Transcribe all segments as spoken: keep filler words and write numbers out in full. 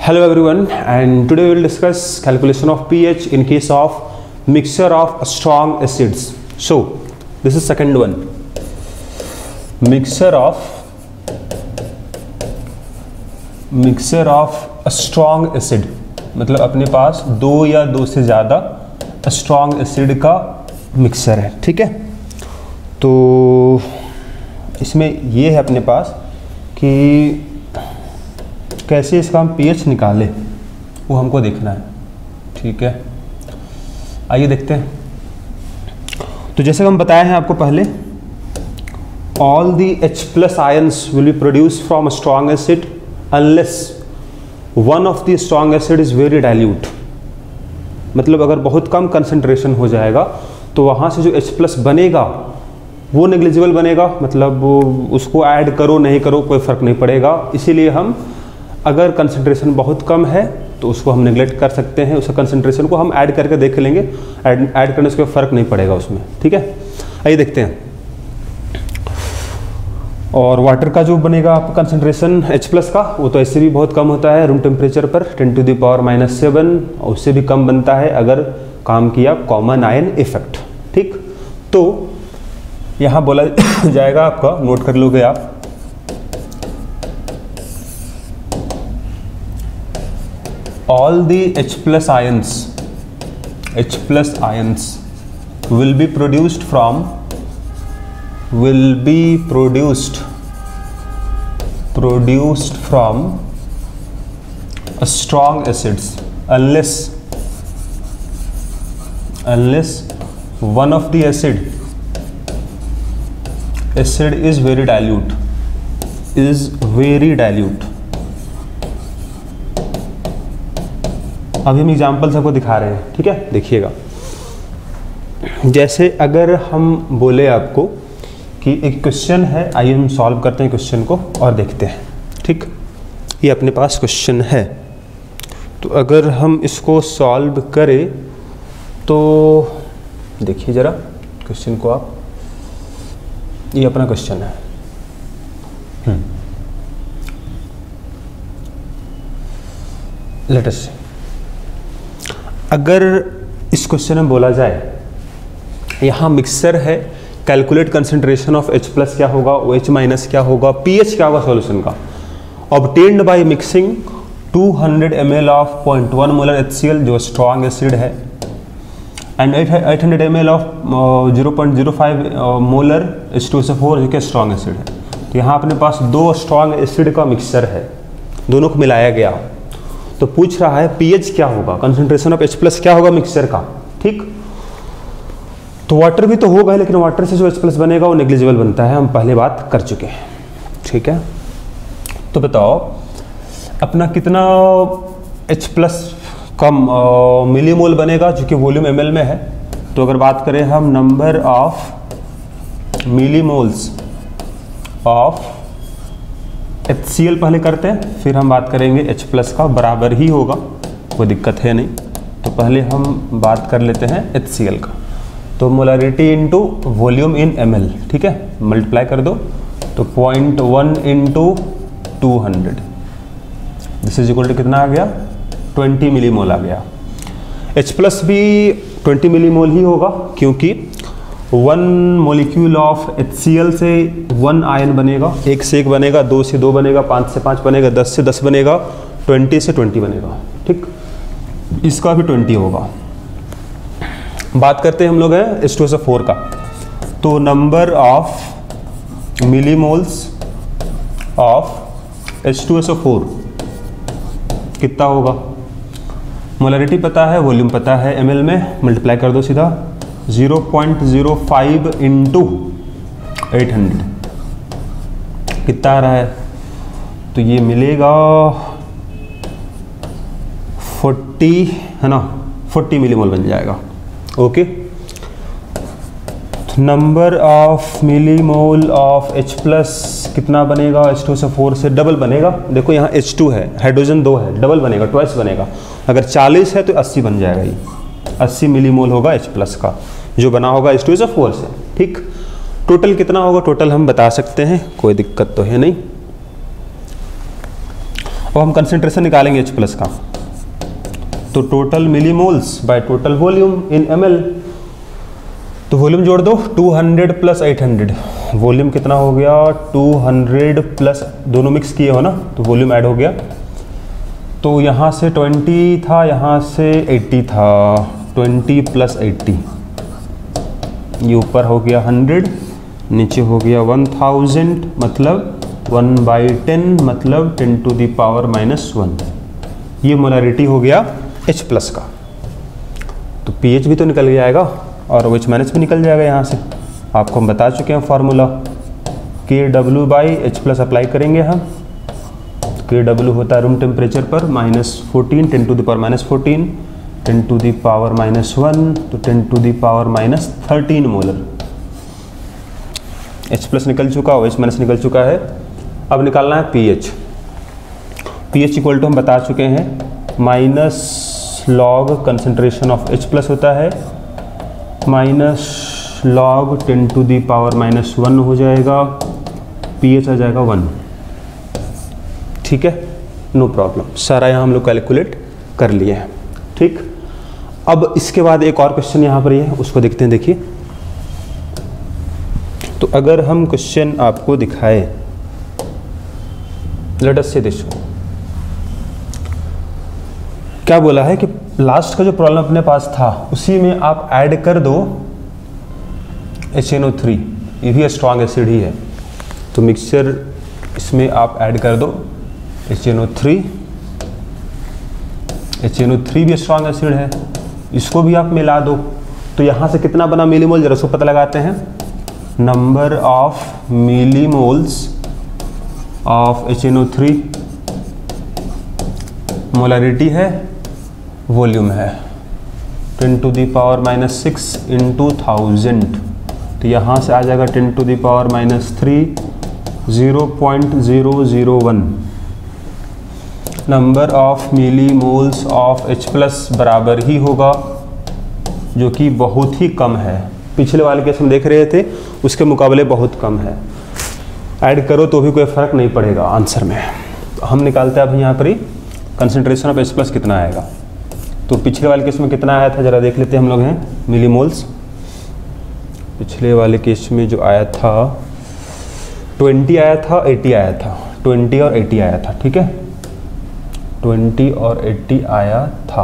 Hello everyone, and today we will discuss calculation of pH in case of mixture of strong acids. So this is second one, mixture of mixture of a strong acid, मतलब अपने पास दो या दो से ज़्यादा strong acid का mixer है। ठीक है, तो इसमें ये है अपने पास कि कैसे इसका हम pH निकालें, वो हमको देखना है। ठीक है, आइए देखते हैं। तो जैसे हम बताए हैं आपको पहले, all the H plus ions will be produce from a strong acid unless one of the strong acid is very dilute. मतलब अगर बहुत कम कंसंट्रेशन हो जाएगा तो वहाँ से जो H प्लस बनेगा वो नेग्लिजिबल बनेगा, मतलब उसको ऐड करो नहीं करो कोई फ़र्क नहीं पड़ेगा। इसीलिए हम अगर कंसंट्रेशन बहुत कम है तो उसको हम नेग्लेक्ट कर सकते हैं, उसका कंसंट्रेशन को हम ऐड करके देख लेंगे, ऐड ऐड करने से कोई फ़र्क नहीं पड़ेगा उसमें। ठीक है, आइए देखते हैं। और वाटर का जो बनेगा आपका कंसंट्रेशन H प्लस का, वो तो ऐसे भी बहुत कम होता है रूम टेम्परेचर पर ten to the power minus seven, और उससे भी कम बनता है अगर काम किया कॉमन आयन इफेक्ट। ठीक, तो यहाँ बोला जाएगा आपका, नोट कर लोगे आप, all the H plus ions H plus ions will be produced from will be produced produced from a strong acids unless unless one of the acid acid is very dilute is very dilute। अभी हम examples आपको दिखा रहे हैं। ठीक है, देखिएगा। जैसे अगर हम बोले आपको कि एक क्वेश्चन है, आइए हम सॉल्व करते हैं क्वेश्चन को और देखते हैं। ठीक, ये अपने पास क्वेश्चन है, तो अगर हम इसको सॉल्व करें तो देखिए ज़रा क्वेश्चन को आप, ये अपना क्वेश्चन है। लेट अस सी, अगर इस क्वेश्चन में बोला जाए, यहाँ मिक्सर है, calculate concentration of H plus क्या होगा, OH माइनस क्या होगा, pH क्या होगा सॉल्यूशन का, obtained by mixing two hundred M L of zero point one molar HCl जो स्ट्रॉन्ग एसिड है, and eight hundred M L of zero point zero five molar H two S O four जो कि strong acid है। तो यहाँ अपने पास दो strong acid का मिक्सर है, दोनों को मिलाया गया, तो पूछ रहा है pH क्या होगा, कंसंट्रेशन ऑफ H प्लस क्या होगा मिक्सचर का। ठीक, तो वाटर भी तो होगा, लेकिन वाटर से जो H प्लस बनेगा वो नेग्लिजिबल बनता है, हम पहले बात कर चुके हैं। ठीक है, तो बताओ अपना कितना H प्लस कम मिलीमोल बनेगा जो कि वॉल्यूम एम एल में है। तो अगर बात करें हम number of millimoles of HCl पहले करते हैं, फिर हम बात करेंगे H प्लस का, बराबर ही होगा, कोई दिक्कत है नहीं। तो पहले हम बात कर लेते हैं HCl का, तो molarity into volume in ml। ठीक है, मल्टीप्लाई कर दो, तो point one into two hundred, this is equal to कितना आ गया, ट्वेंटी मिलीमोल आ गया। H प्लस भी ट्वेंटी मिलीमोल ही होगा, क्योंकि वन मोलिक्यूल ऑफ HCl से वन आयन बनेगा, एक से एक बनेगा, दो से दो बनेगा, पाँच से पाँच बनेगा, दस से दस बनेगा, ट्वेंटी से ट्वेंटी बनेगा। ठीक, इसका भी ट्वेंटी होगा। बात करते हैं हम लोग हैं H two S O four का, तो number of millimoles of H two S O four कितना होगा, मोलरिटी पता है, वॉल्यूम पता है, एम एल में, मल्टीप्लाई कर दो सीधा, zero point zero five into eight hundred कितना आ रहा है, तो ये मिलेगा फोर्टी, है ना, फोर्टी मिलीमोल बन जाएगा। Okay, number of millimole of H plus कितना बनेगा, H two S O four से डबल बनेगा। देखो यहाँ H टू है, हाइड्रोजन दो है, डबल बनेगा, ट्वाइस बनेगा। अगर चालीस है तो अस्सी बन जाएगा, ये अस्सी मिलीमोल होगा H प्लस का, जो बना होगा H two S O four से। ठीक, टोटल कितना होगा, टोटल हम बता सकते हैं, कोई दिक्कत तो है नहीं। और हम कंसेंट्रेशन निकालेंगे H प्लस का, तो total millimoles by total volume in M L. तो वॉल्यूम जोड़ दो, two hundred plus eight hundred, volume कितना हो गया, टू हंड्रेड प्लस, दोनों मिक्स किए हो ना तो वॉल्यूम ऐड हो गया। तो यहाँ से ट्वेंटी था, यहाँ से एट्टी था, ट्वेंटी प्लस एट्टी, ये ऊपर हो गया हंड्रेड, नीचे हो गया वन थाउजेंड, मतलब वन बाई टेन, मतलब ten to the power minus one. ये मोलारिटी हो गया H प्लस का। तो पीएच भी तो निकल जाएगा और OH माइनस भी निकल जाएगा यहाँ से। आपको हम बता चुके हैं formula, K W by H plus apply करेंगे हम। के डब्ल्यू होता है रूम टेम्परेचर पर minus fourteen, ten to the power minus fourteen, ten to the power minus one, तो ten to the power minus thirteen molar. H plus निकल चुका, OH minus निकल चुका है। अब निकालना है पीएच। पीएच इक्वल टू हम बता चुके हैं minus log concentration of H plus होता है, minus log ten to the power minus one हो जाएगा, पीएच आ जाएगा वन। ठीक है, नो प्रॉब्लम, सारा यहाँ हम लोग कैलकुलेट कर लिए हैं। ठीक, अब इसके बाद एक और क्वेश्चन यहाँ पर ये है, उसको देखते हैं। देखिए, तो अगर हम क्वेश्चन आपको दिखाए, लेट अस से दिस, क्या बोला है कि लास्ट का जो प्रॉब्लम अपने पास था उसी में आप ऐड कर दो एच एन ओ थ्री, ये भी स्ट्रॉन्ग एसिड ही है, तो मिक्सचर इसमें आप ऐड कर दो H N O three. H N O three भी स्ट्रॉन्ग एसिड है, इसको भी आप मिला दो। तो यहाँ से कितना बना मिलीमोल, जरा उसको पता लगाते हैं। Number of millimoles of H N O three, molarity है, वॉल्यूम है, ten to the power minus six into thousand, तो यहाँ से आ जाएगा ten to the power minus three, zero point zero zero one. Number of millimoles of H plus बराबर ही होगा, जो कि बहुत ही कम है, पिछले वाले केस हम देख रहे थे उसके मुकाबले बहुत कम है। ऐड करो तो भी कोई फ़र्क नहीं पड़ेगा आंसर में। तो हम निकालते हैं अब यहाँ पर ही कंसंट्रेशन ऑफ H प्लस कितना आएगा। तो पिछले वाले केस में कितना आया था जरा देख लेते हैं हम लोग हैं, मिलीमोल्स। पिछले वाले केस में जो आया था ट्वेंटी आया था, एटी आया था, ट्वेंटी और एटी आया था। ठीक है, ट्वेंटी और एटी आया था,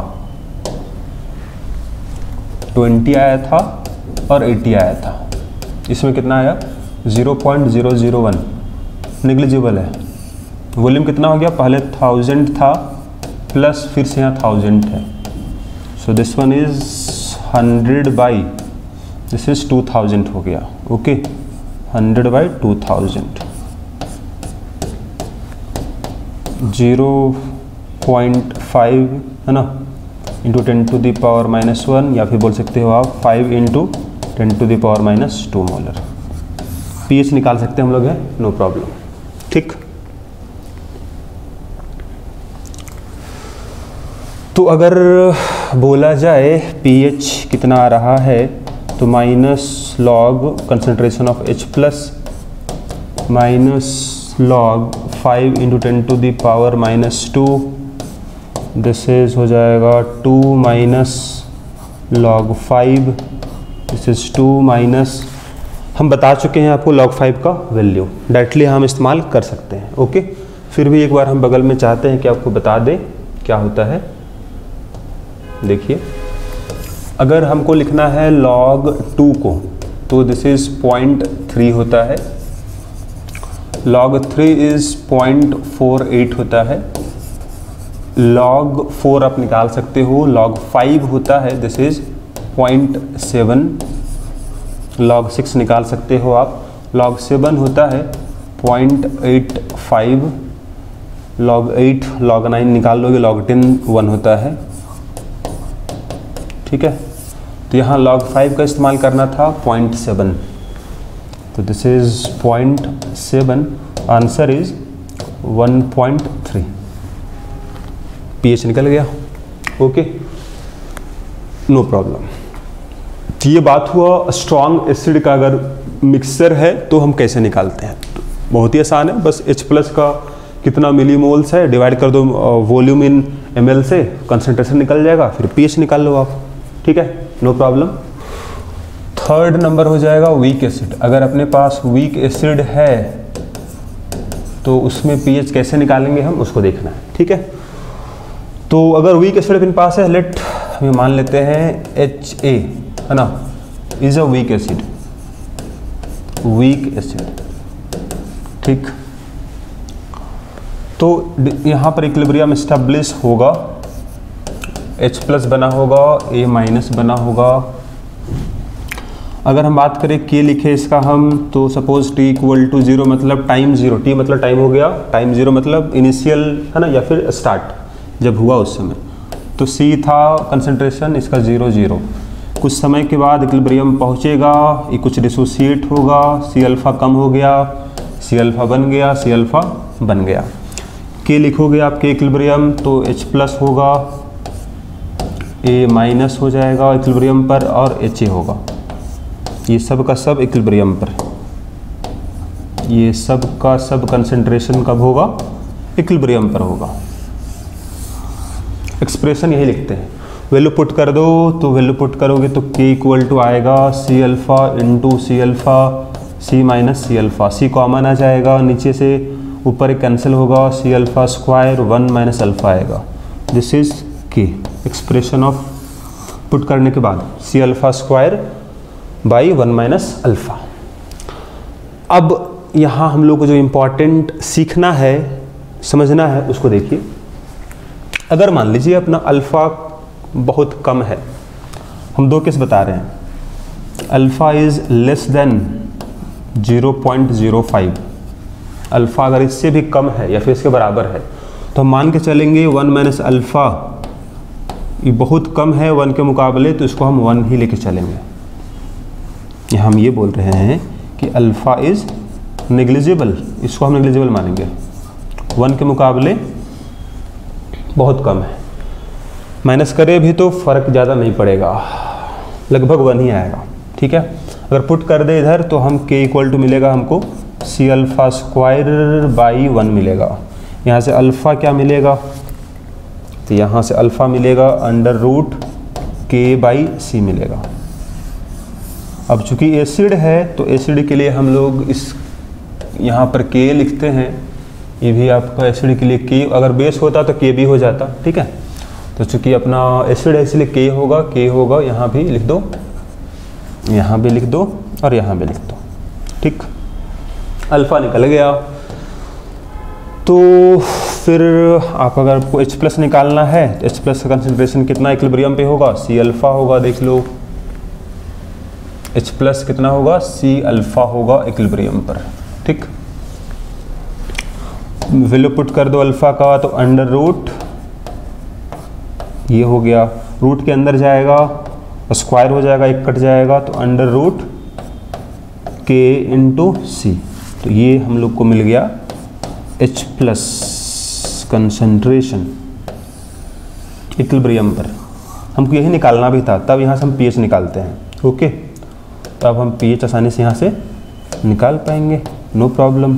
ट्वेंटी आया था और एटी आया था। इसमें कितना आया, zero point zero zero one, negligible है। वॉल्यूम कितना हो गया, पहले थाउजेंड था प्लस फिर से यहाँ थाउजेंड है, so this one is hundred by this is two thousand हो गया। Okay, hundred by two thousand, zero point five है ना, into ten to the power minus one, या फिर बोल सकते हो आप five into ten to the power minus two molar. PH निकाल सकते हैं हम लोग हैं, नो प्रॉब्लम। ठीक, तो अगर बोला जाए पीएच कितना आ रहा है, तो minus log concentration of H plus minus log five into ten to the power minus two, this is हो जाएगा two minus log five, this is two minus, हम बता चुके हैं आपको लॉग फाइव का वैल्यू, डायरेक्टली हम इस्तेमाल कर सकते हैं। ओके, फिर भी एक बार हम बगल में चाहते हैं कि आपको बता दें क्या होता है। देखिए, अगर हमको लिखना है लॉग टू को, तो दिस इज पॉइंट थ्री होता है, log three is point four eight होता है, लॉग फोर आप निकाल सकते हो, लॉग फाइव होता है this is point seven, log six निकाल सकते हो आप, लॉग सेवन होता है point eight five, log eight, log nine निकाल लोगे, लॉग टेन वन होता है। ठीक है, तो यहाँ लॉग फाइव का इस्तेमाल करना था पॉइंट सेवन, तो this is point seven, answer is one point three. PH निकल गया। Okay, no problem. तो ये बात हुआ स्ट्रॉन्ग एसिड का अगर मिक्सचर है तो हम कैसे निकालते हैं। तो बहुत ही आसान है, बस H प्लस का कितना मिलीमोल्स है डिवाइड कर दो वॉल्यूम इन एम एल से, कंसनट्रेशन निकल जाएगा, फिर पीएच निकाल लो आप, ठीक है, नो प्रॉब्लम। थर्ड नंबर हो जाएगा वीक एसिड। अगर अपने पास वीक एसिड है तो उसमें पीएच कैसे निकालेंगे हम, उसको देखना है, ठीक है। तो अगर वीक एसिड अपने पास है, लेट हम मान लेते हैं एच ए, है ना, is a weak acid, weak acid, ठीक। तो यहाँ पर इक्विलिब्रियम एस्टेब्लिश होगा, H प्लस बना होगा, A माइनस बना होगा। अगर हम बात करें K लिखे इसका हम, तो suppose T equal to zero मतलब टाइम जीरो, T मतलब टाइम हो गया, टाइम जीरो मतलब इनिशियल, है ना, या फिर स्टार्ट जब हुआ उस समय। तो C था कंसंट्रेशन इसका जीरो जीरो, कुछ समय के बाद इक्विलिब्रियम पहुँचेगा, ये कुछ डिसोसिएट होगा, C अल्फ़ा कम हो गया, C अल्फ़ा बन गया, C अल्फ़ा बन गया। K लिखोगे आप K इक्विलिब्रियम तो H प्लस होगा, A माइनस हो जाएगा इक्विलिब्रियम पर, और H A होगा। ये सब का सब इक्विलिब्रियम पर, ये सब का सब कंसंट्रेशन कब होगा, इक्विलिब्रियम पर होगा। एक्सप्रेशन यही लिखते हैं, वैल्यू पुट कर दो, तो वैल्यू पुट करोगे तो K इक्वल टू आएगा C alpha into C alpha, C minus C alpha, C common आ जाएगा, नीचे से ऊपर एक कैंसिल होगा, C alpha square one minus alpha आएगा, this is K। Expression of put करने के बाद C alpha square by one minus alpha. अब यहाँ हम लोग को जो इम्पोर्टेंट सीखना है, समझना है, उसको देखिए। अगर मान लीजिए अपना अल्फ़ा बहुत कम है, हम दो केस बता रहे हैं, alpha is less than zero point zero five, alpha अगर इससे भी कम है या फिर इसके बराबर है, तो हम मान के चलेंगे वन माइनस अल्फ़ा ये बहुत कम है वन के मुकाबले, तो इसको हम वन ही लेके चलेंगे। यहाँ हम ये बोल रहे हैं कि अल्फ़ा इज़ नेग्लिजिबल, इसको हम नेग्लिजिबल मानेंगे, वन के मुकाबले बहुत कम है। माइनस करें भी तो फ़र्क ज़्यादा नहीं पड़ेगा, लगभग वन ही आएगा, ठीक है। अगर पुट कर दे इधर तो हम K इक्वल टू मिलेगा हमको C alpha square by one मिलेगा। यहाँ से अल्फ़ा क्या मिलेगा, तो यहाँ से अल्फ़ा मिलेगा under root K by C मिलेगा। अब चूंकि एसिड है तो एसिड के लिए हम लोग इस यहाँ पर K लिखते हैं, ये भी आपका एसिड के लिए K, अगर बेस होता तो K भी हो जाता, ठीक है। तो चूंकि अपना एसिड है इसलिए K होगा, K होगा, यहाँ भी लिख दो, यहाँ भी लिख दो और यहाँ भी लिख दो, ठीक। अल्फ़ा निकल गया। तो फिर आप अगर आपको H प्लस निकालना है तो H प्लस का कंसंट्रेशन कितना इक्विलिब्रियम पे होगा, C अल्फ़ा होगा, देख लो H प्लस कितना होगा, C अल्फ़ा होगा इक्विलिब्रियम पर, ठीक। वैल्यू पुट कर दो अल्फ़ा का, तो अंडर रूट ये हो गया, रूट के अंदर जाएगा स्क्वायर हो जाएगा, एक कट जाएगा, तो under root K into C, तो ये हम लोग को मिल गया H प्लस कंसंट्रेशन इक्विलिब्रियम पर। हमको यही निकालना भी था, तब यहाँ से हम पीएच निकालते हैं, ओके। तो अब हम पीएच आसानी से यहाँ से निकाल पाएंगे, नो प्रॉब्लम,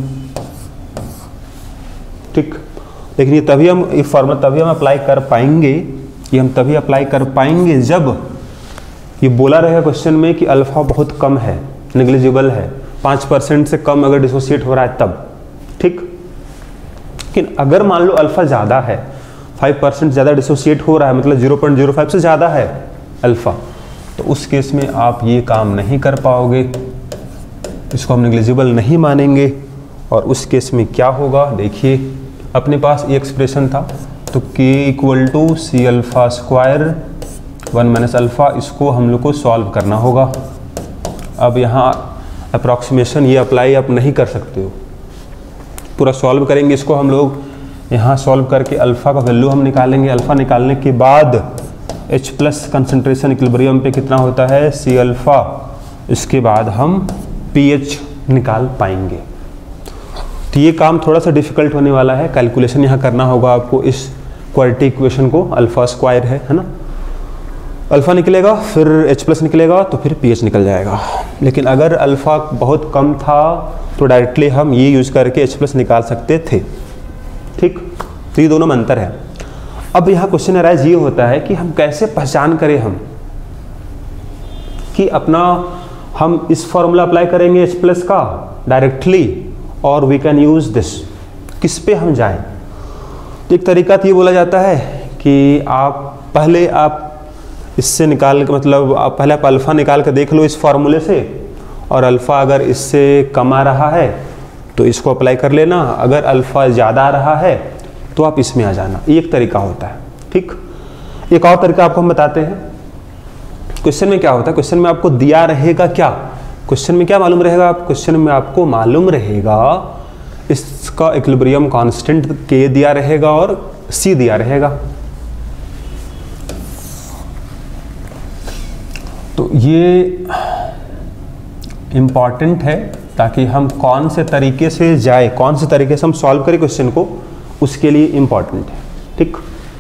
ठीक। लेकिन ये तभी हम ये फॉर्मूला तभी हम अप्लाई कर पाएंगे, ये हम तभी अप्लाई कर पाएंगे जब ये बोला रहेगा क्वेश्चन में कि अल्फ़ा बहुत कम है, नेग्लिजिबल है, पाँच परसेंट से कम अगर डिसोसिएट हो रहा है तब, ठीक। लेकिन अगर मान लो अल्फ़ा ज़्यादा है, फाइव परसेंट ज़्यादा डिसोसिएट हो रहा है, मतलब ज़ीरो पॉइंट ज़ीरो फाइव से ज़्यादा है अल्फ़ा, तो उस केस में आप ये काम नहीं कर पाओगे, इसको हम नेग्लिजिबल नहीं मानेंगे। और उस केस में क्या होगा, देखिए अपने पास ये एक्सप्रेशन था, तो K equal to C alpha square one minus alpha, इसको हम लोग को सॉल्व करना होगा। अब यहाँ अप्रॉक्सीमेशन ये अप्लाई आप नहीं कर सकते हो, पूरा सॉल्व करेंगे इसको हम लोग, यहाँ सॉल्व करके अल्फ़ा का वैल्यू हम निकालेंगे। अल्फ़ा निकालने के बाद H प्लस कंसनट्रेशन इक्विलिब्रियम पे कितना होता है, C अल्फ़ा, इसके बाद हम pH निकाल पाएंगे। तो ये काम थोड़ा सा डिफिकल्ट होने वाला है, कैलकुलेशन यहाँ करना होगा आपको इस क्वालिटी इक्वेशन को, अल्फ़ा स्क्वायर है है ना, अल्फ़ा निकलेगा फिर H प्लस निकलेगा तो फिर पीएच निकल जाएगा। लेकिन अगर अल्फ़ा बहुत कम था तो डायरेक्टली हम ये यूज़ करके H प्लस निकाल सकते थे, ठीक, तो ये दोनों में अंतर है। अब यहाँ क्वेश्चन अराइज ये होता है कि हम कैसे पहचान करें हम कि अपना हम इस फॉर्मूला अप्लाई करेंगे एच प्लस का डायरेक्टली और वी कैन यूज दिस, किस पे हम जाएं। तो एक तरीका तो ये बोला जाता है कि आप पहले आप इससे निकाल के मतलब आप पहले आप अल्फ़ा निकाल के देख लो इस फॉर्मूले से, और अल्फ़ा अगर इससे कम आ रहा है तो इसको अप्लाई कर लेना, अगर अल्फ़ा ज़्यादा आ रहा है तो आप इसमें आ जाना। ये एक तरीका होता है। ठीक, एक और तरीका आपको हम बताते हैं। क्वेश्चन में क्या होता है, क्वेश्चन में आपको दिया रहेगा क्या, क्वेश्चन में क्या मालूम रहेगा, आप क्वेश्चन में आपको मालूम रहेगा इसका इक्विलिब्रियम कांस्टेंट के दिया रहेगा और सी दिया रहेगा। तो ये इम्पॉर्टेंट है ताकि हम कौन से तरीके से जाए, कौन से तरीके से हम सॉल्व करें क्वेश्चन को, उसके लिए इम्पॉर्टेंट है। ठीक,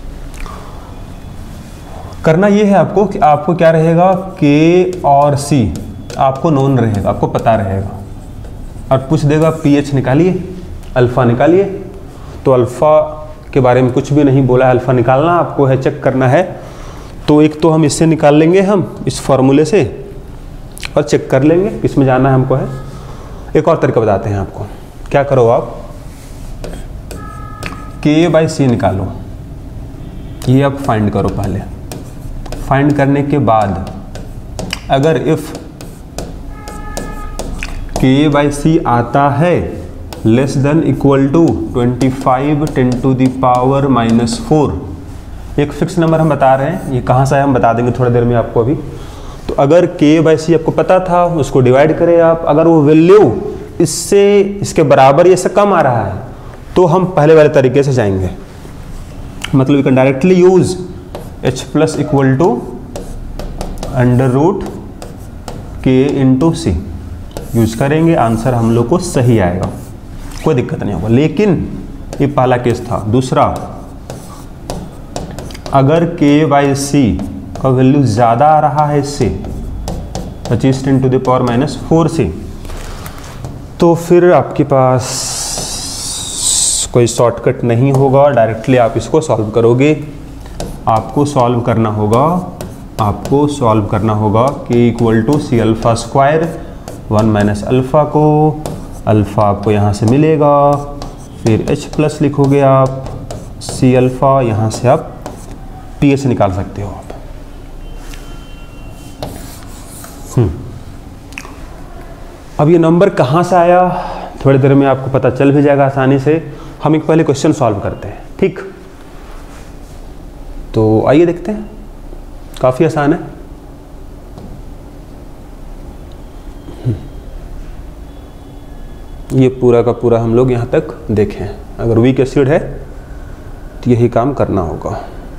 करना ये है आपको कि आपको क्या रहेगा, के और सी आपको नोन रहेगा, आपको पता रहेगा, और पूछ देगा पीएच निकालिए, अल्फ़ा निकालिए। तो अल्फ़ा के बारे में कुछ भी नहीं बोला है, अल्फ़ा निकालना आपको है, चेक करना है। तो एक तो हम इससे निकाल लेंगे हम इस फॉर्मूले से और चेक कर लेंगे किसमें जाना है हमको है। एक और तरीका बताते हैं आपको, क्या करो आप के बाई सी निकालो, ये आप फाइंड करो। पहले फाइंड करने के बाद अगर इफ के बाई सी आता है less than equal to twenty five ten to the power minus four, एक फिक्स नंबर हम बता रहे हैं, ये कहाँ से आया हम बता देंगे थोड़ी देर में आपको अभी। तो अगर के बाई सी आपको पता था, उसको डिवाइड करें आप, अगर वो वैल्यू इससे इसके बराबर या इससे कम आ रहा है तो हम पहले वाले तरीके से जाएंगे, मतलब you can directly use H plus equal to under root K into C use करेंगे, आंसर हम लोग को सही आएगा, कोई दिक्कत नहीं होगा। लेकिन ये पहला केस था। दूसरा, अगर के बाई सी का वैल्यू ज़्यादा आ रहा है इससे पच्चीस ten to the power minus four से, तो फिर आपके पास कोई शॉर्टकट नहीं होगा, डायरेक्टली आप इसको सॉल्व करोगे। आपको सॉल्व करना होगा, आपको सॉल्व करना होगा K equal to C alpha square, one minus alpha को, अल्फ़ा आपको यहाँ से मिलेगा, फिर एच प्लस लिखोगे आप, सी अल्फ़ा, यहाँ से आप पी एच निकाल सकते हो आप। हम्म अब ये नंबर कहाँ से आया थोड़ी देर में आपको पता चल भी जाएगा आसानी से। हम एक पहले क्वेश्चन सॉल्व करते हैं। ठीक, तो आइए देखते हैं, काफ़ी आसान है। ये पूरा का पूरा हम लोग यहाँ तक देखें, अगर वीक एसिड है तो यही काम करना होगा।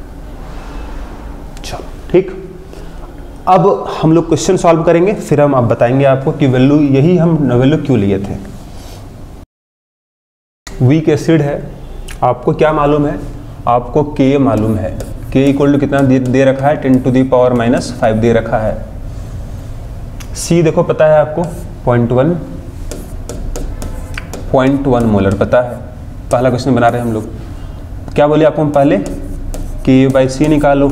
चलो ठीक, अब हम लोग क्वेश्चन सॉल्व करेंगे, फिर हम अब बताएंगे आपको कि वैल्यू यही हम वैल्यू क्यों लिए थे। वीक एसिड है, आपको क्या मालूम है, आपको के मालूम है, के इक्वल टू कितना दे, दे रखा है, ten to the power minus five दे रखा है। सी देखो पता है आपको, point one point one molar पता है। पहला क्वेश्चन बना रहे हैं हम लोग, क्या बोले आपको हम पहले, के बाई सी निकालो।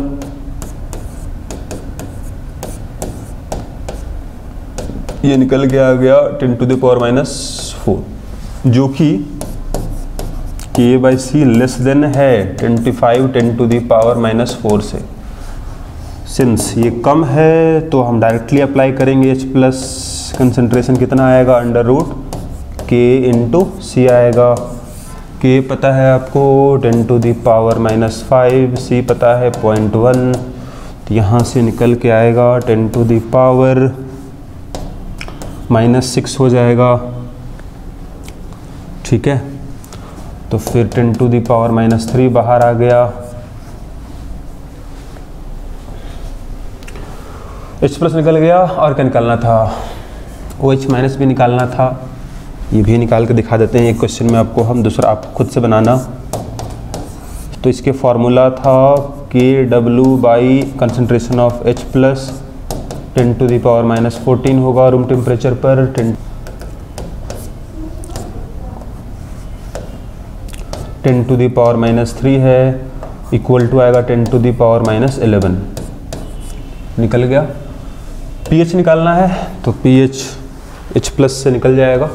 ये निकल के आ गया ten to the power minus four, जो कि K by C less than है twenty five ten to the power minus four से। सिंस ये कम है तो हम डायरेक्टली अप्लाई करेंगे एच प्लस, कंसंट्रेशन कितना आएगा, under root K into C आएगा। के पता है आपको ten to the power minus five, C पता है पॉइंट वन, तो यहाँ से निकल के आएगा ten to the power minus six हो जाएगा। ठीक है, तो फिर ten to the power minus three बाहर आ गया। एच प्लस निकल गया, और क्या निकालना था, ओ एच माइनस भी निकालना था। ये भी निकाल के दिखा देते हैं एक क्वेश्चन में आपको हम, दूसरा आप खुद से बनाना। तो इसके फॉर्मूला था K W by concentration of H plus ten to the power minus fourteen होगा रूम टेम्परेचर पर। Ten ten to the power minus three है, इक्वल टू आएगा ten to the power minus eleven. निकल गया। PH निकालना है तो pH H plus से निकल जाएगा।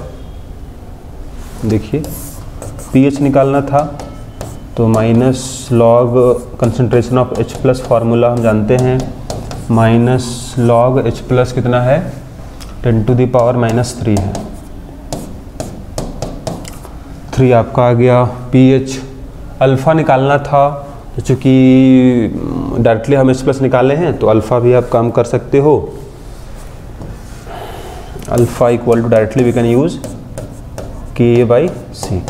देखिए पीएच निकालना था तो minus log concentration of H plus formula हम जानते हैं, माइनस लॉग एच प्लस कितना है, ten to the power minus three है। थ्री आपका आ गया। पीएच अल्फ़ा निकालना था तो चूँकि डायरेक्टली हम एच प्लस निकाले हैं तो अल्फ़ा भी आप काम कर सकते हो। Alpha equal to directly we can use K A by सी।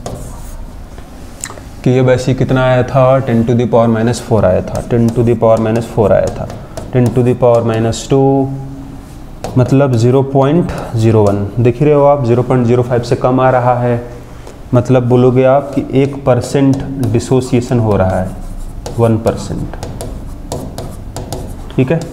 के ए बाई सी कितना आया था, ten to the power minus four आया था, ten to the power minus four आया था, ten to the power minus two मतलब ज़ीरो पॉइंट ज़ीरो वन। देख रहे हो आप, ज़ीरो पॉइंट ज़ीरो फाइव से कम आ रहा है, मतलब बोलोगे आप कि एक परसेंट डिसोसिएशन हो रहा है, वन परसेंट। ठीक है,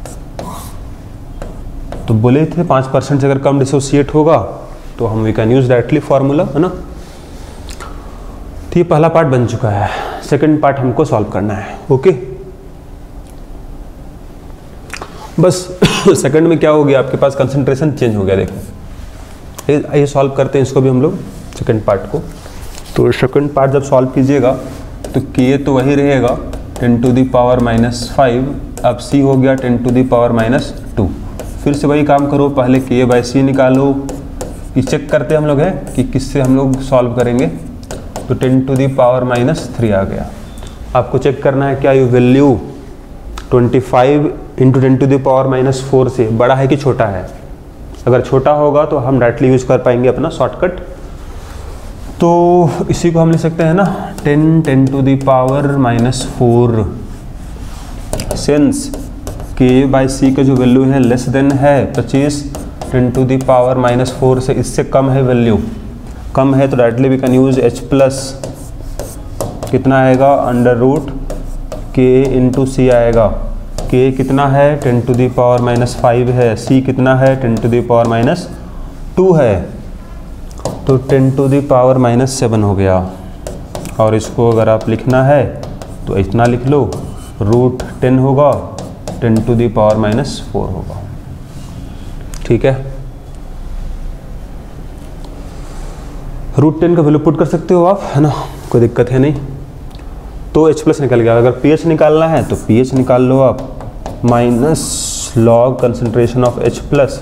तो बोले थे पाँच परसेंट से अगर कम डिसोसिएट होगा तो हम we can use directly formula, है ना। तो ये पहला पार्ट बन चुका है, सेकंड पार्ट हमको सॉल्व करना है। ओके, बस सेकंड में क्या हो गया, आपके पास कंसंट्रेशन चेंज हो गया। देखो ये ये सॉल्व करते हैं इसको भी हम लोग, सेकंड पार्ट को। तो सेकंड पार्ट जब सॉल्व कीजिएगा तो के तो वही रहेगा ten to the power minus five, अब सी हो गया ten to the power minus two. फिर से वही काम करो, पहले के बाई सी निकालो। ये चेक करते हम लोग हैं कि किससे हम लोग सॉल्व करेंगे। तो ten to the power minus three आ गया। आपको चेक करना है क्या ये value twenty five into ten to the power minus four से बड़ा है कि छोटा है। अगर छोटा होगा तो हम डायरेक्टली यूज़ कर पाएंगे अपना शॉर्टकट। तो इसी को हम ले सकते हैं ना, ten ten to the power minus four, since K by C का जो वैल्यू है लेस देन है पच्चीस, ten to the power minus four से इससे कम है वैल्यू, कम है तो directly we can use H plus. कितना आएगा, under root K into C आएगा। के कितना है, ten to the power minus five है, सी कितना है, ten to the power minus two है, तो ten to the power minus seven हो गया। और इसको अगर आप लिखना है तो इतना लिख लो, रूट टेन होगा, ten to the power minus four होगा। ठीक है, रूट टेन का वैल्यू पुट कर सकते हो आप, है ना, कोई दिक्कत है नहीं। तो एच प्लस निकल गया। अगर पी एच निकालना है तो पी एच निकाल लो आप, minus log concentration of H plus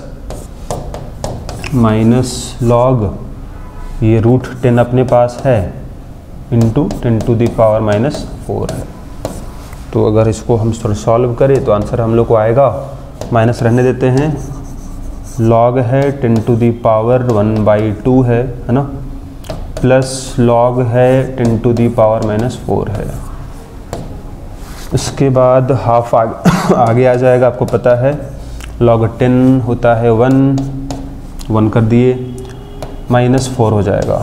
minus log ये रूट टेन अपने पास है into ten to the power minus four है। तो अगर इसको हम थोड़ा सॉल्व करें तो आंसर हम लोग को आएगा, माइनस रहने देते हैं, लॉग है ten to the power one by two है है ना, प्लस लॉग है ten to the power minus four है। इसके बाद हाफ आगे, आगे आ जाएगा, आपको पता है लॉग टेन होता है वन, वन कर दिए, माइनस फोर हो जाएगा।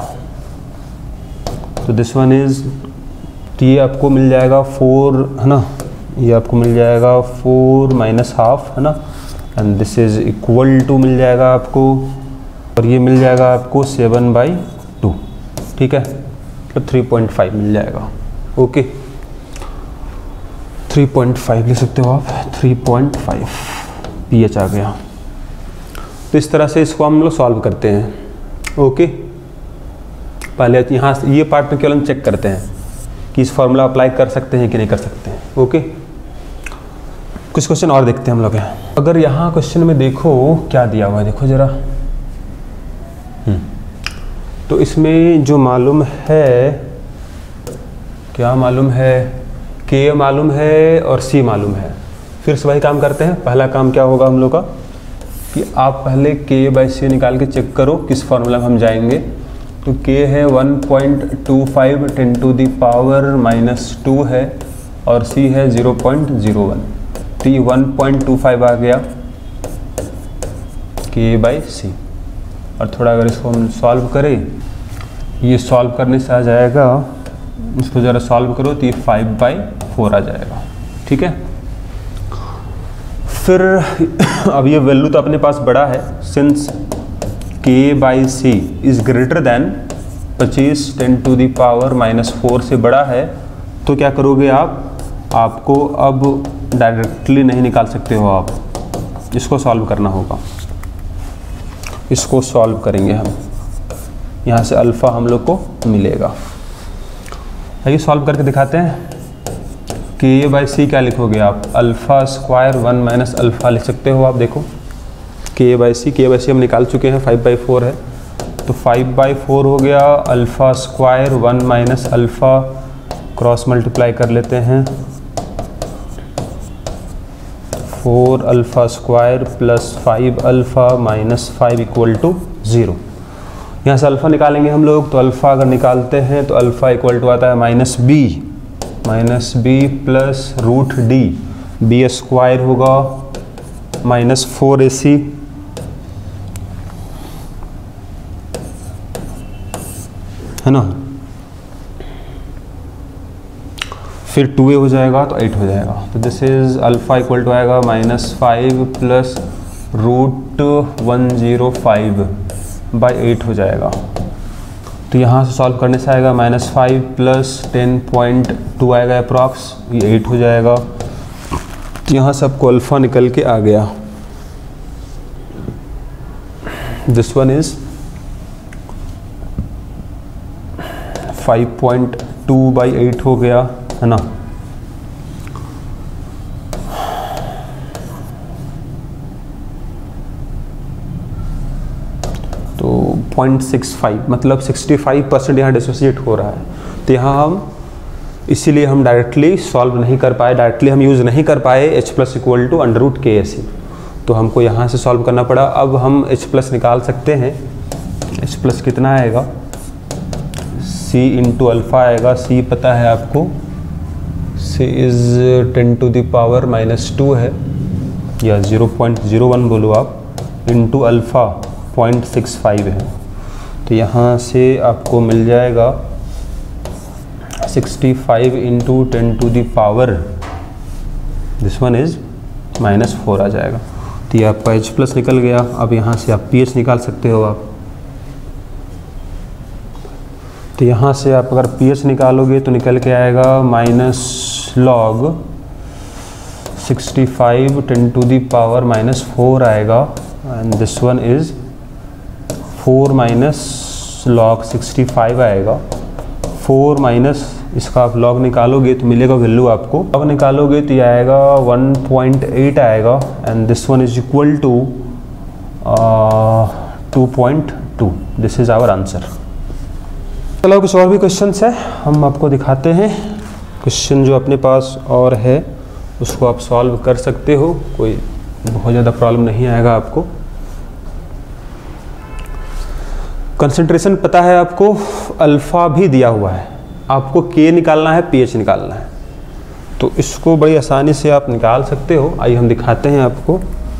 तो दिस वन इज़, ये आपको मिल जाएगा फोर, है ना, ये आपको मिल जाएगा फोर माइनस हाफ, है ना, and this is equal to मिल जाएगा आपको, और ये मिल जाएगा आपको सेवन बाई टू। ठीक है, मतलब थ्री पॉइंट फाइव मिल जाएगा। ओके, थ्री पॉइंट फाइव ले सकते हो आप, थ्री पॉइंट फाइव पीएच आ गया। तो इस तरह से इसको हम लोग सॉल्व करते हैं। ओके, पहले यहाँ ये पार्ट में केवल हम चेक करते हैं कि इस फॉर्मूला अप्लाई कर सकते हैं कि नहीं कर सकते हैं। ओके, कुछ क्वेश्चन और देखते हैं हम लोग। अगर यहाँ क्वेश्चन में देखो क्या दिया हुआ है, देखो जरा। तो इसमें जो मालूम है, क्या मालूम है, के मालूम है और सी मालूम है। फिर से वही काम करते हैं। पहला काम क्या होगा हम लोग का कि आप पहले के बाई सी निकाल के चेक करो किस फॉर्मूला में हम जाएंगे। तो के है one point two five ten to the power minus two है और सी है ज़ीरो पॉइंट ज़ीरो वन। तो ये वन पॉइंट टू फाइव आ गया के बाई सी। और थोड़ा अगर इसको हम सॉल्व करें, ये सॉल्व करने से आ जाएगा, इसको ज़रा सॉल्व करो तो ये फाइव बाई फोर आ जाएगा। ठीक है, फिर अब ये वैल्यू तो अपने पास बड़ा है, since K by C is greater than पच्चीस ten to the power minus four से बड़ा है तो क्या करोगे आप, आपको अब डायरेक्टली नहीं निकाल सकते हो, आप इसको सॉल्व करना होगा। इसको सॉल्व करेंगे हम, यहाँ से अल्फ़ा हम लोग को मिलेगा। आइए सॉल्व करके दिखाते हैं कि ये बाई सी क्या लिखोगे आप, alpha square one minus alpha लिख सकते हो आप। देखो के ए बाई सी, के ए बाई सी हम निकाल चुके हैं, फाइव बाई फोर है तो फाइव बाई फोर हो गया, alpha square one minus alpha, cross multiply कर लेते हैं, four alpha square plus five alpha minus five equal to zero. यहाँ से अल्फ़ा निकालेंगे हम लोग, तो अल्फ़ा अगर निकालते हैं तो अल्फ़ा इक्वल टू आता है minus B, minus B plus root D, B square होगा माइनस फोर ए सी है ना, फिर टू ए हो जाएगा तो एट हो जाएगा। तो this is alpha equal to आएगा minus five plus root one zero five by eight हो जाएगा। तो यहाँ से सॉल्व करने से आएगा minus five plus ten point two आएगा अप्रॉक्स, ये एट हो जाएगा। तो यहाँ से आपको अल्फ़ा निकल के आ गया। This one is five point two by eight हो गया है ना। तो पॉइंट सिक्स फाइव मतलब सिक्सटी फाइव परसेंट यहाँ डिसोसिएट हो रहा है। तो यहाँ हम इसीलिए हम डायरेक्टली सॉल्व नहीं कर पाए, डायरेक्टली हम यूज़ नहीं कर पाए H plus equal to under root K A सी, तो हमको यहाँ से सॉल्व करना पड़ा। अब हम एच प्लस निकाल सकते हैं। एच प्लस कितना आएगा, सी इंटू अल्फ़ा आएगा, सी पता है आपको, C is ten to the power minus two है या ज़ीरो पॉइंट ज़ीरो वन बोलो आप, into alpha point six five है। तो यहाँ से आपको मिल जाएगा sixty five into ten to the power, this one is minus four आ जाएगा। तो ये आपका एच प्लस निकल गया। अब यहाँ से आप पी एच निकाल सकते हो आप। तो यहाँ से आप अगर पी एच निकालोगे तो निकल के आएगा minus log sixty five ten to the power minus four आएगा, and this one is four minus log sixty five आएगा। फोर माइनस इसका आप लॉग निकालोगे तो मिलेगा वैल्यू आपको, लॉग निकालोगे तो ये आएगा वन पॉइंट एट आएगा, and this one is equal to two point two. This is our answer. चलो कुछ और भी क्वेश्चंस है, हम आपको दिखाते हैं। क्वेश्चन जो अपने पास और है उसको आप सॉल्व कर सकते हो, कोई बहुत ज़्यादा प्रॉब्लम नहीं आएगा आपको। कंसंट्रेशन पता है आपको, अल्फ़ा भी दिया हुआ है, आपको के निकालना है, पीएच निकालना है, तो इसको बड़ी आसानी से आप निकाल सकते हो। आइए हम दिखाते हैं आपको।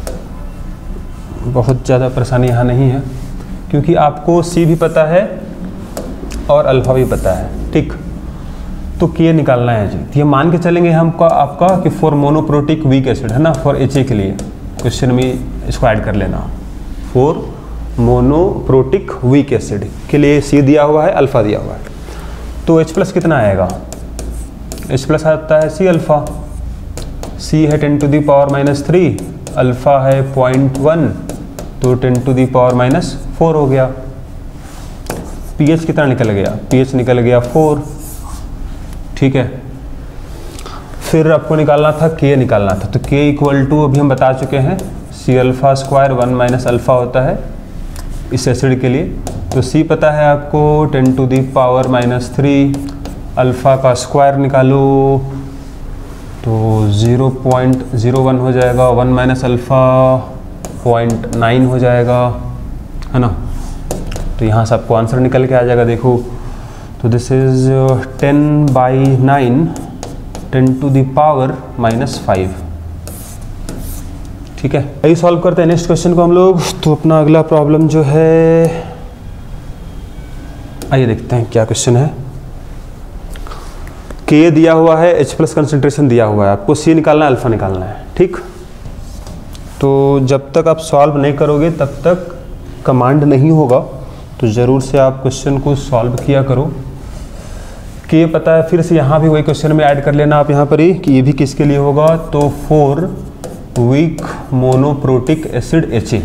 बहुत ज़्यादा परेशानी यहाँ नहीं है क्योंकि आपको सी भी पता है और अल्फ़ा भी पता है, ठीक। तो के निकालना है जी। तो ये मान के चलेंगे हमको आपका कि फॉर मोनोप्रोटिक वीक एसिड है ना, फॉर एच ए के लिए क्वेश्चन में इसको ऐड कर लेना। फॉर मोनोप्रोटिक वीक एसिड के लिए सी दिया हुआ है, अल्फ़ा दिया हुआ है। तो H प्लस कितना आएगा, H प्लस आता है सी अल्फ़ा, सी है ten to the power minus three, alpha है पॉइंट वन, तो ten to the power minus four हो गया। पी एच कितना निकल गया, पी एच निकल गया फोर, ठीक है। फिर आपको निकालना था के निकालना था, तो के इक्वल टू अभी हम बता चुके हैं, C alpha square one minus alpha होता है इस एसिड के लिए। तो सी पता है आपको ten to the power minus three, alpha का स्क्वायर निकालो तो ज़ीरो पॉइंट ज़ीरो वन हो जाएगा, one minus alpha point nine हो जाएगा, है ना। तो यहाँ से आपको आंसर निकल के आ जाएगा। देखो तो this is ten by nine ten to the power minus five, ठीक है। यही सॉल्व करते हैं नेक्स्ट क्वेश्चन को हम लोग। तो अपना अगला प्रॉब्लम जो है, आइए देखते हैं क्या क्वेश्चन है। के दिया हुआ है, एच प्लस कंसंट्रेशन दिया हुआ है, आपको सी निकालना है, अल्फ़ा निकालना है, ठीक। तो जब तक आप सॉल्व नहीं करोगे तब तक कमांड नहीं होगा। तो ज़रूर से आप क्वेश्चन को सॉल्व किया करो। कि ये पता है, फिर से यहाँ भी वही क्वेश्चन में ऐड कर लेना आप यहाँ पर ही कि ये भी किसके लिए होगा, तो for weak monoprotic acid H A,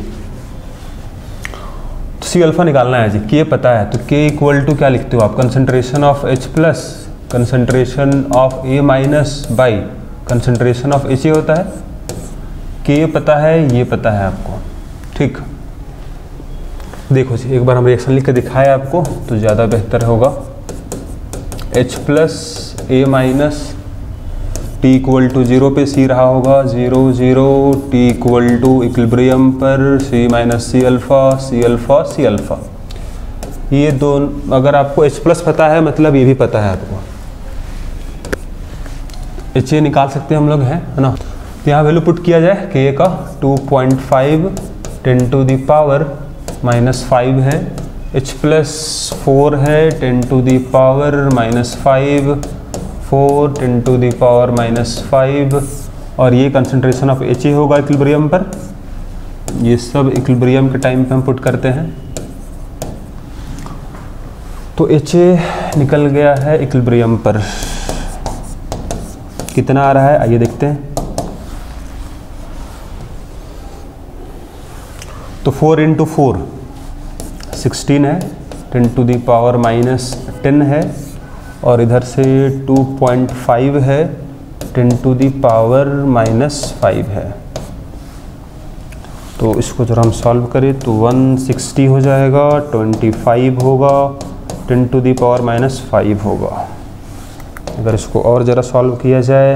तो सी अल्फा निकालना है जी। कि ये पता है तो के इक्वल टू क्या लिखते हो आप, concentration of H plus concentration of A minus by concentration of H A होता है। कि ये पता है, ये पता है आपको, ठीक। देखो जी एक बार हम रिएक्शन लिख के दिखाए आपको तो ज़्यादा बेहतर होगा। H plus A minus T equal to zero पे सी रहा होगा, zero zero, T equal to equilibrium पर C minus C alpha, C alpha, C alpha. ये दोनों अगर आपको H प्लस पता है मतलब ये भी पता है आपको, एच ए निकाल सकते हैं हम लोग, हैं है ना। तो यहाँ वैल्यू पुट किया जाए के का two point five ten to the power minus five है, H प्लस फोर है ten to the power minus five, four ten to the power minus five, और ये कंसंट्रेशन ऑफ एच ए होगा इक्विलिब्रियम पर। ये सब इक्विलिब्रियम के टाइम पे हम पुट करते हैं। तो एच ए निकल गया है इक्विलिब्रियम पर, कितना आ रहा है आइए देखते हैं। तो फोर इंटू फोर सिक्सटीन है, ten to the power minus ten है, और इधर से टू पॉइंट फाइव है, ten to the power minus five है। तो इसको जरा हम सॉल्व करें तो वन सिक्सटी हो जाएगा, ट्वेंटी फाइव होगा, ten to the power minus five होगा। अगर इसको और ज़रा सॉल्व किया जाए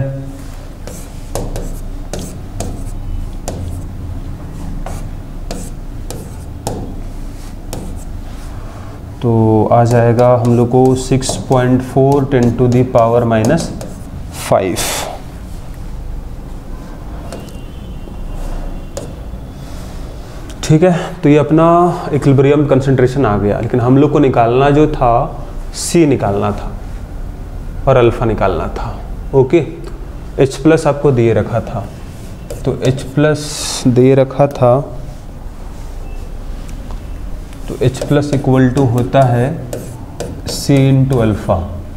तो आ जाएगा हम लोग को six point four ten to the power minus five. ठीक है, तो ये अपना इक्विलिब्रियम कंसंट्रेशन आ गया, लेकिन हम लोग को निकालना जो था सी निकालना था और अल्फ़ा निकालना था। ओके, H प्लस आपको दे रखा था, तो H प्लस दे रखा था तो H प्लस इक्वल टू होता है C इंटू अल्फ़ा।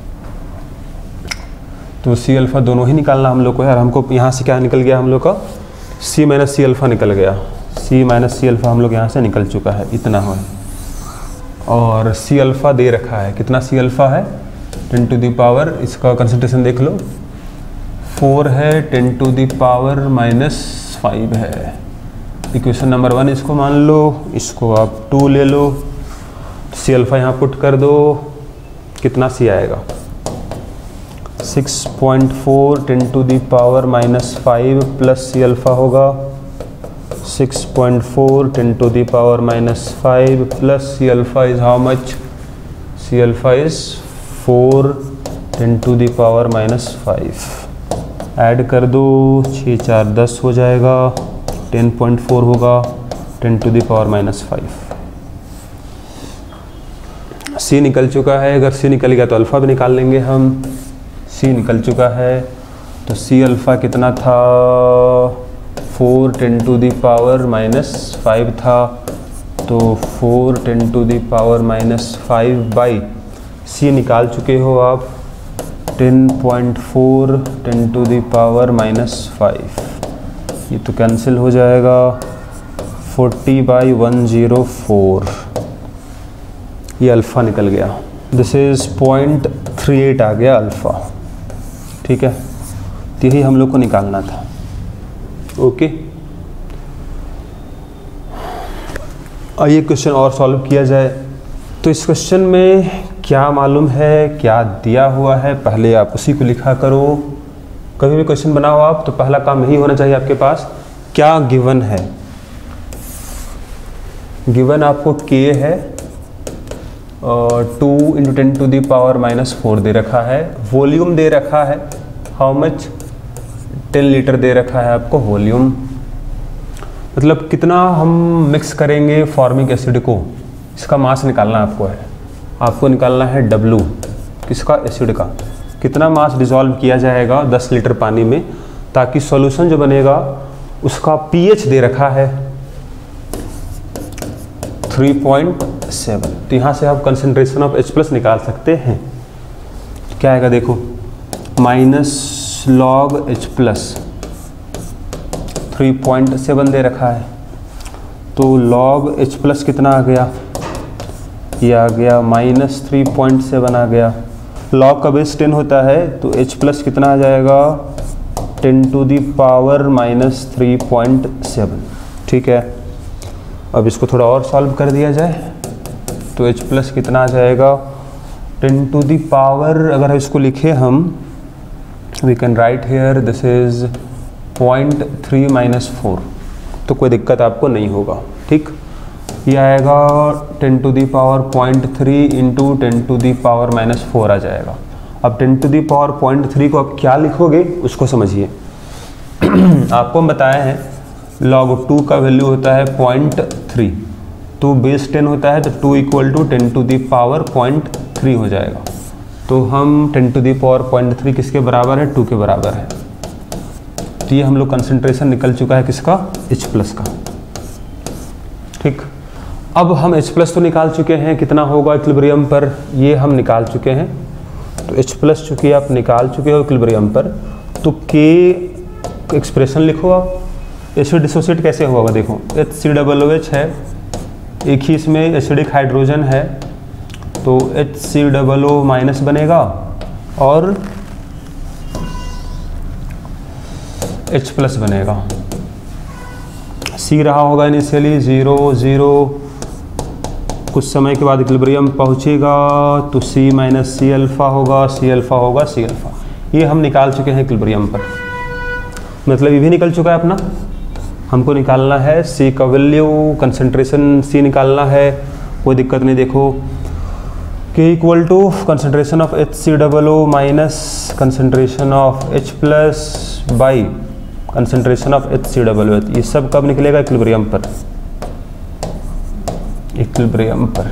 तो C अल्फ़ा दोनों ही निकालना हम लोग को यार। हमको यहाँ से क्या निकल गया हम लोग का, C माइनस सी अल्फ़ा निकल गया। C माइनस सी अल्फ़ा हम लोग यहाँ से निकल चुका है, इतना हो। और C अल्फ़ा दे रखा है, कितना C अल्फ़ा है, टेन टू दी पावर, इसका कंसंट्रेशन देख लो, फोर है, ten to the power minus five है। इक्वेशन नंबर वन इसको मान लो, इसको आप टू ले लो, सी अल्फ़ा यहाँ पुट कर दो, कितना सी आएगा, six point four ten to the power minus five plus C alpha होगा six point four ten to the power minus five plus C alpha is how much, C alpha is four ten to the power minus five. Add कर दो, छः चार दस हो जाएगा, ten point four होगा, ten to the power minus five. C निकल चुका है, अगर सी निकल गया तो अल्फ़ा भी निकाल लेंगे हम। सी निकल चुका है तो सी अल्फ़ा कितना था, four ten to the power minus five था, तो four ten to the power minus five by C निकाल चुके हो आप, ten point four ten to the power minus five. ये तो कैंसिल हो जाएगा, forty by one zero four, ये अल्फ़ा निकल गया। This is point three eight आ गया अल्फ़ा। ठीक है, तो यही हम लोग को निकालना था। ओके, आइए क्वेश्चन और सॉल्व किया जाए। तो इस क्वेश्चन में क्या मालूम है, क्या दिया हुआ है, पहले आप उसी को लिखा करो। कभी भी क्वेश्चन बनाओ आप तो पहला काम यही होना चाहिए आपके पास, क्या गिवन है। गिवन आपको के है और two into ten to the power minus four दे रखा है, वॉल्यूम दे रखा है हाउ मच, टेन लीटर दे रखा है आपको वॉल्यूम। मतलब कितना हम मिक्स करेंगे फॉर्मिक एसिड को, इसका मास निकालना आपको है। आपको निकालना है डब्लू, किसका, एसिड का। कितना मास डिसॉल्व किया जाएगा दस लीटर पानी में, ताकि सॉल्यूशन जो बनेगा उसका पीएच दे रखा है थ्री पॉइंट सेवन। तो यहाँ से आप कंसंट्रेशन ऑफ H प्लस निकाल सकते हैं। क्या आएगा देखो, minus log H plus three point seven दे रखा है, तो लॉग H प्लस कितना आ गया, ये आ गया माइनस थ्री पॉइंट सेवन आ गया। लॉग का बेस टेन होता है, तो H प्लस कितना आ जाएगा, ten to the power minus three point seven. ठीक है, अब इसको थोड़ा और सॉल्व कर दिया जाए, तो H प्लस कितना आ जाएगा, टेन टू दी पावर, अगर इसको लिखे हम, we can write here this is point three minus four, तो कोई दिक्कत आपको नहीं होगा। ठीक, ये आएगा ten to the power point three into ten to the power minus four आ जाएगा। अब ten to the power point three को आप क्या लिखोगे उसको समझिए। आपको हम बताए हैं लॉग टू का वैल्यू होता है पॉइंट थ्री, तो बेस टेन होता है, तो two equal to ten to the power point three हो जाएगा। तो हम ten to the power point three किसके बराबर है, टू के बराबर है। तो ये हम लोग कंसंट्रेशन निकल चुका है किसका, H प्लस का। ठीक, अब हम H प्लस तो निकाल चुके हैं, कितना होगा इक्विलिब्रियम पर ये हम निकाल चुके हैं। तो H प्लस चूँकि आप निकाल चुके हो इक्विलिब्रियम पर, तो K एक्सप्रेशन लिखो आप। एसिड डिसोसिएट कैसे होगा देखो, H C double O H है, एक ही इसमें एसिडिक हाइड्रोजन है, तो H C double O minus बनेगा और H प्लस बनेगा। C रहा होगा इनिशियली ज़ीरो ज़ीरो, कुछ समय के बाद इक्विलिब्रियम पहुंचेगा तो C माइनस सी अल्फ़ा होगा, C अल्फ़ा होगा C अल्फ़ा। ये हम निकाल चुके हैं इक्विलिब्रियम पर, मतलब ये भी निकल चुका है अपना। हमको निकालना है C का वैल्यू, कंसंट्रेशन C निकालना है, कोई दिक्कत नहीं। देखो K equal to concentration of H C double O minus concentration of H plus by concentration of H C double O. ये सब कब निकलेगा, इक्विलिब्रियम पर, इक्विलिब्रियम पर।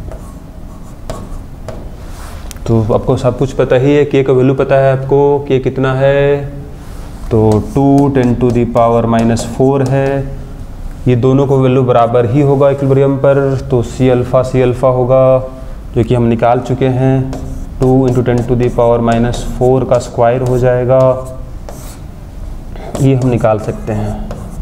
तो आपको सब कुछ पता ही है, K का वैल्यू पता है आपको, K कितना है, तो two ten to the power minus four है। ये दोनों को वैल्यू बराबर ही होगा इक्विलिब्रियम पर, तो C अल्फ़ा C अल्फ़ा होगा, जो कि हम निकाल चुके हैं। Two into ten to the power minus four का स्क्वायर हो जाएगा, ये हम निकाल सकते हैं,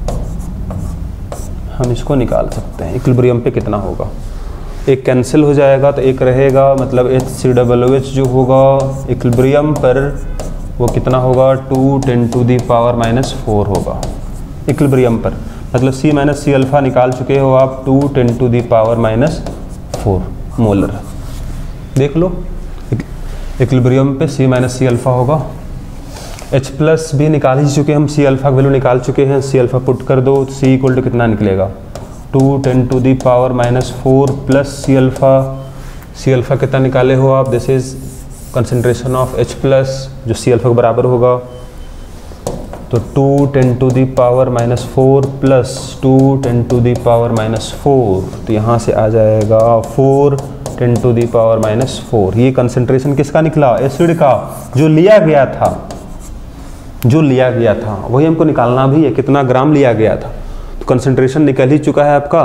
हम इसको निकाल सकते हैं इक्विलिब्रियम पे कितना होगा। एक कैंसिल हो जाएगा तो एक रहेगा, मतलब H C double O H जो होगा इक्विलिब्रियम पर वो कितना होगा, two ten to the power minus four होगा इक्विलिब्रियम पर। मतलब C माइनस सी अल्फ़ा निकाल चुके हो आप, two ten to the power minus four molar. देख लो इक्विलिब्रियम पे C माइनस सी अल्फ़ा होगा। H प्लस भी निकाल ही चुके हम, C अल्फ़ा वैल्यू निकाल चुके हैं, C अल्फ़ा पुट कर दो, C इक्वल टू कितना निकलेगा, two ten to the power minus four plus C alpha. C alpha कितना निकाले हो आप, this is concentration of H plus जो C अल्फ़ा के बराबर होगा, तो two ten to the power minus four plus two ten to the power minus four, तो यहाँ से आ जाएगा four ten to the power minus four. ये कंसंट्रेशन किसका निकला, एसिड का, जो लिया गया था, जो लिया गया था वही हमको निकालना भी है, कितना ग्राम लिया गया था। तो कंसंट्रेशन निकल ही चुका है आपका,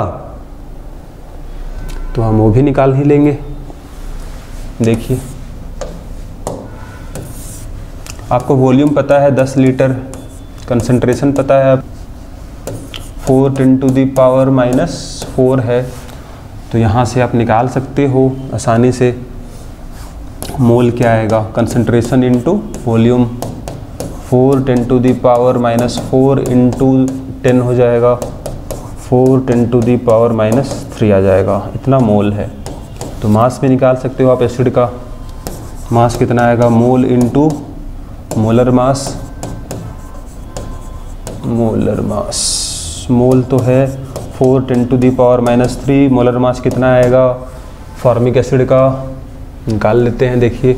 तो हम वो भी निकाल ही लेंगे। देखिए आपको वॉल्यूम पता है दस लीटर, कंसंट्रेशन पता है four ten to the power minus four है, तो यहाँ से आप निकाल सकते हो आसानी से। मोल क्या आएगा, concentration into volume, four ten to the power minus four into ten हो जाएगा, four ten to the power minus three आ जाएगा, इतना मोल है। तो मास भी निकाल सकते हो आप एसिड का, मास कितना आएगा, mole into molar mass, molar mass, mole तो है four ten to the power minus three, molar mass कितना आएगा फॉर्मिक एसिड का, निकाल लेते हैं। देखिए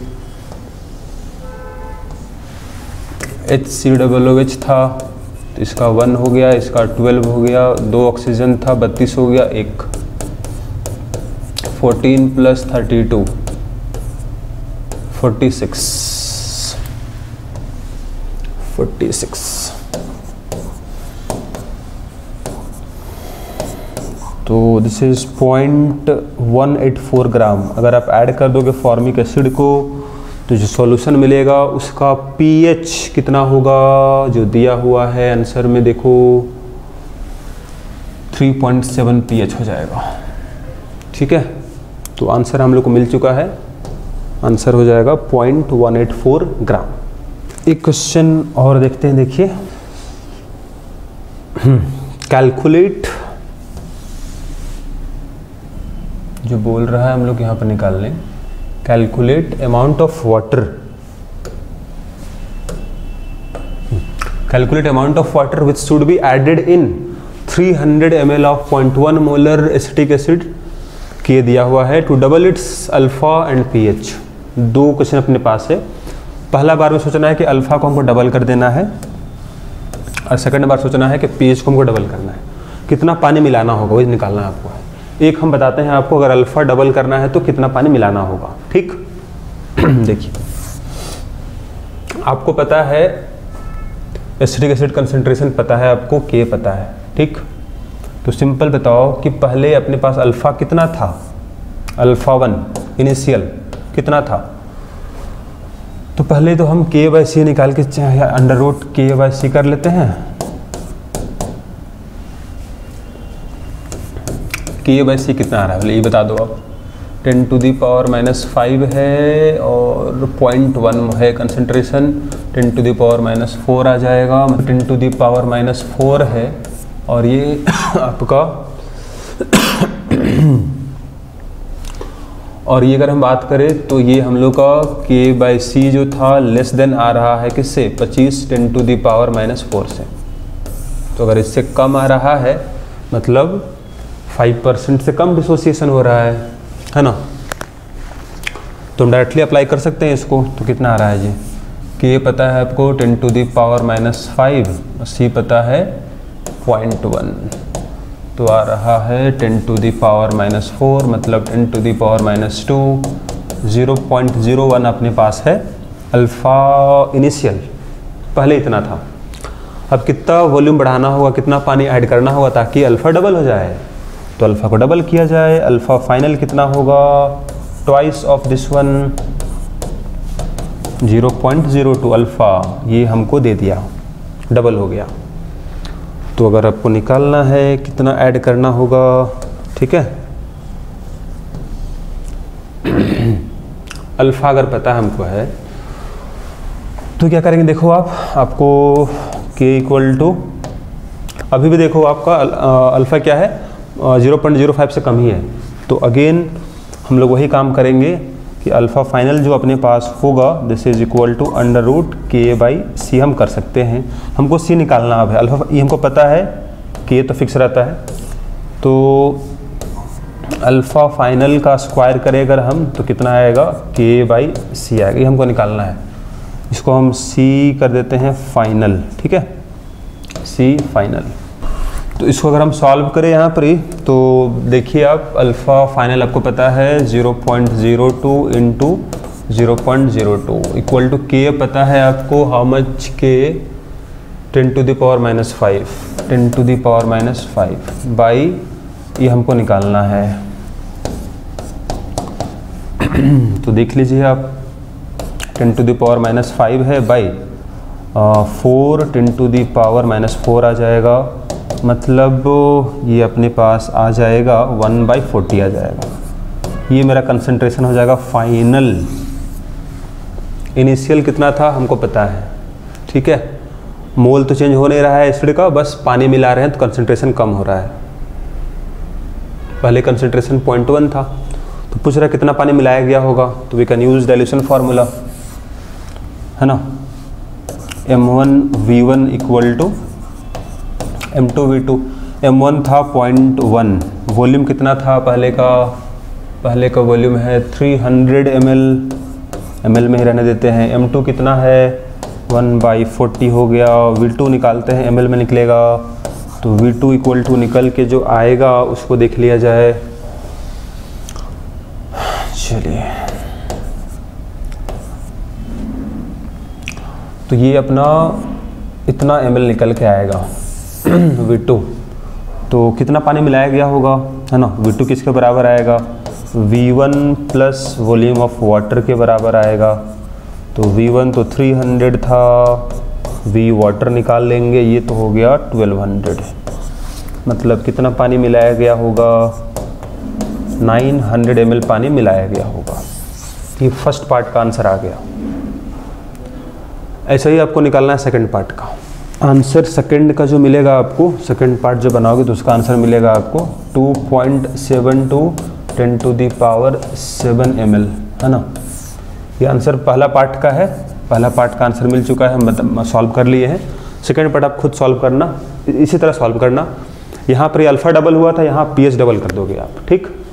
H C double O H था, तो इसका वन हो गया, इसका ट्वेल्व हो गया, दो ऑक्सीजन था बत्तीस हो गया, एक fourteen plus thirty two forty six forty six. तो this is point one eight four gram. अगर आप ऐड कर दोगे फॉर्मिक एसिड को तो जो सॉल्यूशन मिलेगा उसका पीएच कितना होगा, जो दिया हुआ है आंसर में देखो थ्री पॉइंट सेवन पीएच हो जाएगा। ठीक है, तो आंसर हम लोग को मिल चुका है, आंसर हो जाएगा point one eight four gram. एक क्वेश्चन और देखते हैं, देखिए कैलकुलेट जो बोल रहा है हम लोग यहाँ पर निकाल लें। Calculate amount of water, calculate amount of water which should be added in three hundred M L of point one molar acetic acid के दिया हुआ है to double its alpha and pH. दो क्वेश्चन अपने पास है। पहला बार में सोचना है कि अल्फा को हमको डबल कर देना है और सेकंड बार सोचना है कि पीएच को हमको डबल करना है। कितना पानी मिलाना होगा वही निकालना है आपको। एक हम बताते हैं आपको, अगर अल्फा डबल करना है तो कितना पानी मिलाना होगा। ठीक देखिए, आपको पता है एसिटिक एसिड कंसंट्रेशन पता है आपको, के पता है। ठीक, तो सिंपल बताओ कि पहले अपने पास अल्फा कितना था, अल्फा वन इनिशियल कितना था। तो पहले तो हम के बाई सी निकाल के अंडर रूट के बाई सी कर लेते हैं। के बाई सी कितना आ रहा है ये बता दो आप। Ten to the power minus five है और पॉइंट वन है concentration, ten to the power minus four आ जाएगा। Ten to the power minus four है और ये आपका और ये अगर हम बात करें तो ये हम लोग का के बाई सी जो था लेस देन आ रहा है किससे, पच्चीस ten to the power minus four से। तो अगर इससे कम आ रहा है मतलब फाइव परसेंट से कम डिसोसिएशन हो रहा है, है ना। तो हम डायरेक्टली अप्लाई कर सकते हैं इसको। तो कितना आ रहा है जी, कि ये पता है आपको ten to the power minus five, C पता है पॉइंट वन, तो आ रहा है ten to the power minus four मतलब ten to the power minus two, zero point zero one अपने पास है अल्फ़ा इनिशियल, पहले इतना था। अब कितना वॉल्यूम बढ़ाना होगा, कितना पानी ऐड करना होगा ताकि अल्फ़ा डबल हो जाए। तो अल्फ़ा को डबल किया जाए, अल्फ़ा फाइनल कितना होगा, twice of this one, zero point zero two alpha, ये हमको दे दिया, डबल हो गया। तो अगर आपको निकालना है कितना ऐड करना होगा, ठीक है, अल्फ़ा अगर पता हमको है तो क्या करेंगे, देखो आप आपको के इक्वल टू, अभी भी देखो आपका अल्फ़ा क्या है, ज़ीरो पॉइंट ज़ीरो फाइव से कम ही है। तो अगेन हम लोग वही काम करेंगे कि अल्फ़ा फाइनल जो अपने पास होगा this is equal to under root के बाई सी हम कर सकते हैं। हमको सी निकालना अब है, अल्फ़ा ये हमको पता है के तो फिक्स रहता है। तो अल्फ़ा फाइनल का स्क्वायर करें अगर हम तो कितना आएगा, के बाई सी आएगा, ये हमको निकालना है। इसको हम सी कर देते हैं फाइनल, ठीक है, सी फाइनल। तो इसको अगर हम सॉल्व करें यहाँ पर ही तो देखिए आप, अल्फ़ा फाइनल आपको पता है zero point zero two into zero point zero two equal to के पता है आपको हाउ मच, के ten to the power minus five, ten to the power minus five by ये हमको निकालना है। तो देख लीजिए आप, ten to the power minus five है by four, ten to the power minus four आ जाएगा, मतलब ये अपने पास आ जाएगा वन बाई फोर्टी आ जाएगा। ये मेरा कंसंट्रेशन हो जाएगा फाइनल। इनिशियल कितना था हमको पता है, ठीक है, मोल तो चेंज हो नहीं रहा है एसिड का, बस पानी मिला रहे हैं तो कंसंट्रेशन कम हो रहा है। पहले कंसंट्रेशन पॉइंट वन था, तो पूछ रहा है कितना पानी मिलाया गया होगा, तो we can use dilution formula, है ना, M one V one equal to M two V two. M one था पॉइंट वन, वॉल्यूम कितना था पहले का, पहले का वॉल्यूम है three hundred M L, M L में ही रहने देते हैं। एम टू कितना है, वन बाई फोर्टी हो गया। वी टू निकालते हैं, एम एल में निकलेगा, तो वी टू इक्वल टू निकल के जो आएगा उसको देख लिया जाए। चलिए, तो ये अपना इतना एम एल निकल के आएगा वी टू। तो कितना पानी मिलाया गया होगा, है ना। वी टू किसके बराबर आएगा, V one plus volume of water के बराबर आएगा। तो वी वन तो थ्री हंड्रेड था, वी वाटर निकाल लेंगे, ये तो हो गया ट्वेल्व हंड्रेड। मतलब कितना पानी मिलाया गया होगा, नाइन हंड्रेड एम एल पानी मिलाया गया होगा। ये फर्स्ट पार्ट का आंसर आ गया। ऐसा ही आपको निकालना है सेकंड पार्ट का आंसर। सेकंड का जो मिलेगा आपको, सेकंड पार्ट जो बनाओगे तो उसका आंसर मिलेगा आपको two point seven two ten to the power seven M L, है ना। ये आंसर पहला पार्ट का है, पहला पार्ट का आंसर मिल चुका है, मतलब सॉल्व कर लिए हैं। सेकंड पार्ट आप खुद सॉल्व करना, इसी तरह सॉल्व करना। यहाँ पर ये अल्फ़ा डबल हुआ था, यहाँ पी एच डबल कर दोगे आप, ठीक।